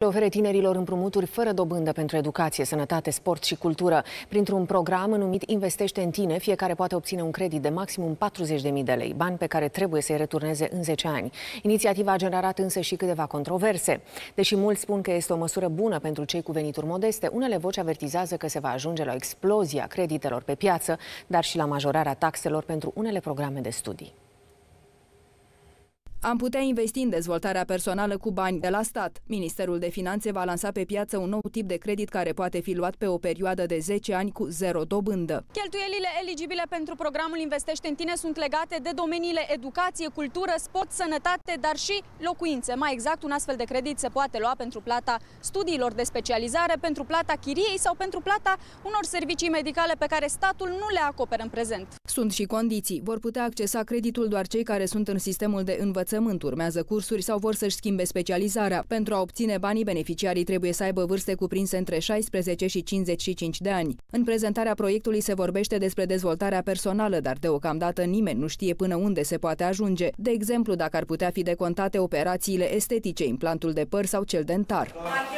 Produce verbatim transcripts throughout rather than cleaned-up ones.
Ofere tinerilor împrumuturi fără dobândă pentru educație, sănătate, sport și cultură. Printr-un program numit Investește în tine, fiecare poate obține un credit de maximum patruzeci de mii de lei, bani pe care trebuie să-i returneze în zece ani. Inițiativa a generat însă și câteva controverse. Deși mulți spun că este o măsură bună pentru cei cu venituri modeste, unele voci avertizează că se va ajunge la o explozie a creditelor pe piață, dar și la majorarea taxelor pentru unele programe de studii. Am putea investi în dezvoltarea personală cu bani de la stat. Ministerul de Finanțe va lansa pe piață un nou tip de credit care poate fi luat pe o perioadă de zece ani cu zero dobândă. Cheltuielile eligibile pentru programul Investește în tine sunt legate de domeniile educație, cultură, sport, sănătate, dar și locuințe. Mai exact, un astfel de credit se poate lua pentru plata studiilor de specializare, pentru plata chiriei sau pentru plata unor servicii medicale pe care statul nu le acoperă în prezent. Sunt și condiții. Vor putea accesa creditul doar cei care sunt în sistemul de învățământ, urmează cursuri sau vor să-și schimbe specializarea. Pentru a obține banii, beneficiarii trebuie să aibă vârste cuprinse între șaisprezece și cincizeci și cinci de ani. În prezentarea proiectului se vorbește despre dezvoltarea personală, dar deocamdată nimeni nu știe până unde se poate ajunge. De exemplu, dacă ar putea fi decontate operațiile estetice, implantul de păr sau cel dentar.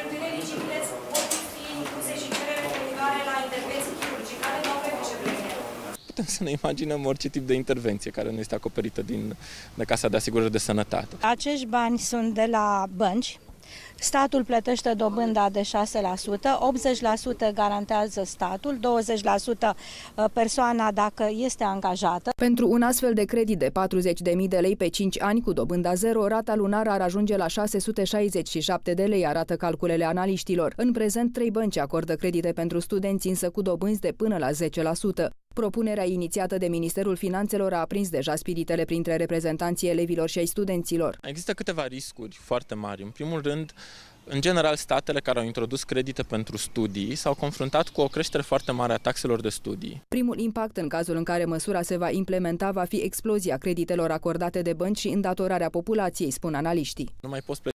Putem să ne imaginăm orice tip de intervenție care nu este acoperită din de Casa de Asigurări de Sănătate. Acești bani sunt de la bănci. Statul plătește dobânda de șase la sută, optzeci la sută garantează statul, douăzeci la sută persoana dacă este angajată. Pentru un astfel de credit de patruzeci de mii de lei pe cinci ani cu dobânda zero, rata lunară ar ajunge la șase sute șaizeci și șapte de lei, arată calculele analiștilor. În prezent, trei bănci acordă credite pentru studenți, însă cu dobânzi de până la zece la sută. Propunerea inițiată de Ministerul Finanțelor a aprins deja spiritele printre reprezentanții elevilor și ai studenților. Există câteva riscuri foarte mari. În primul rând, în general, statele care au introdus credite pentru studii s-au confruntat cu o creștere foarte mare a taxelor de studii. Primul impact în cazul în care măsura se va implementa va fi explozia creditelor acordate de bănci și îndatorarea populației, spun analiștii. Nu mai poți